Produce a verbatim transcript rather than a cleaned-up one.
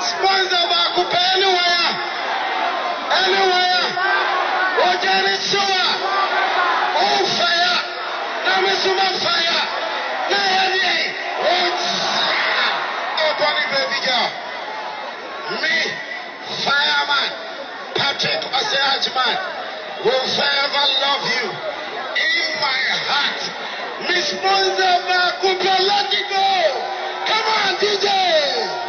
Sponsor bakupe anywhere. Anywhere. Ojani soa. Oh fire. Namasuma fire. Na yadi. Oh Tony baby girl. Me, fireman, Patrick Osehajman, will forever love you in my heart. Miss Monza Bakupa, let it go. Come on, D J.